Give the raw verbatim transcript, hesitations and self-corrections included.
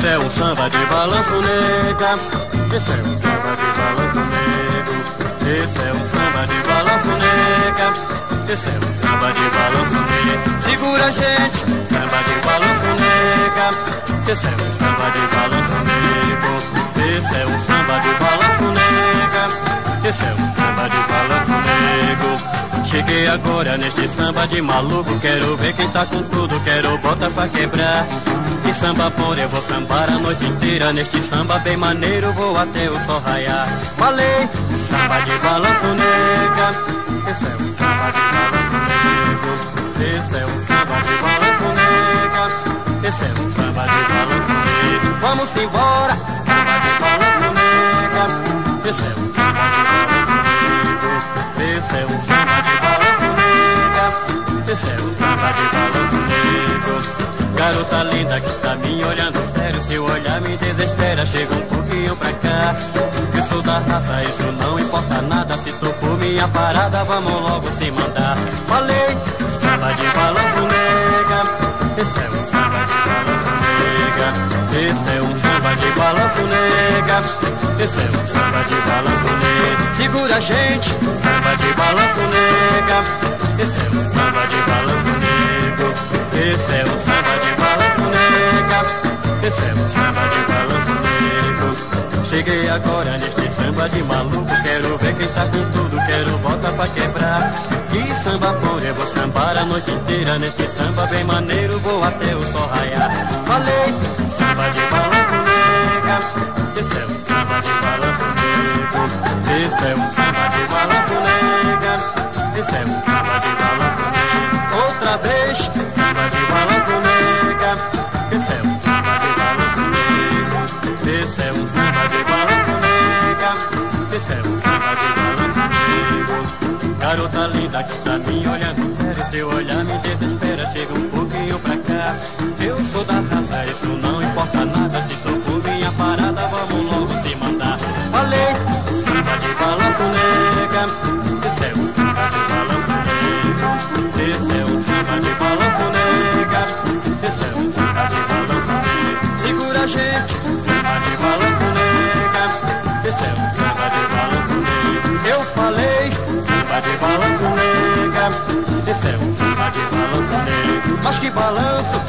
Esse é um samba de balanço, nega. Esse é um samba de balanço, nego. Esse é um samba de balanço, nega. Esse é um samba de balanço, nega. Segura, gente, samba de balanço, nega. Esse é um samba de balanço, nego. Esse é um samba de balanço, nega. Esse é um samba de balanço, nego. Cheguei agora neste samba de maluco. Quero ver quem tá com tudo, quero bota pra quebrar. E samba bom, eu vou sambar a noite inteira. Neste samba bem maneiro, vou até o sol raiar. Falei, samba de balanço, nega. Esse é um samba de balanço, nego. Esse é um samba de balanço, nega. Esse é um samba de balanço, nego. Vamos embora, samba de balanço, nega. Esse é um samba de balanço, nego. Esse é um samba de balanço, nega. Esse é um samba de balanço, nego. Garota linda que tá me olhando sério, seu olhar me desespera, chega um pouquinho pra cá. Eu sou da raça, isso não importa nada, se tu por minha parada, vamos logo se mandar. Falei, samba de balanço, nega. Esse é um samba de balanço, nega. Esse é um samba de balanço, nega. Esse é um samba de balanço, nega. Segura, gente, samba de balanço, nega. Esse é um samba de balanço, nego. Esse é um samba de balanço, nega. Esse é um samba de balanço, nego. Cheguei agora neste samba de maluco. Quero ver quem tá com tudo, quero bota pra quebrar. Que samba bom, eu vou sambar a noite inteira. Neste samba bem maneiro, vou até o sol raiar. Falei, samba de balanço, nega. Esse é um samba de balanço, nego. Esse é um samba de balanço, nega. Esse é um samba de balanço, nega. Outra vez, samba de balanço, nega. Esse é um samba de balanço, nego. Esse é um samba de balanço, nega. Esse é um samba de balanço, nego. Garota linda que tá me olhando sério, seu olhar me desespera, chega um pouquinho pra cá. Eu sou da raça, isso não importa nada, se tô por minha parada, vamos logo se mandar. Falei, samba de balanço, nega. Esse é um samba de balanço, nego. Esse é um samba de balanço, nega. Esse é um samba de balanço, nega. Segura, gente, samba de balanço, nega. Esse é um samba de balanço, nega. Eu falei, samba de balanço, nega. Esse é um samba de balanço, nega. Mas que balanço,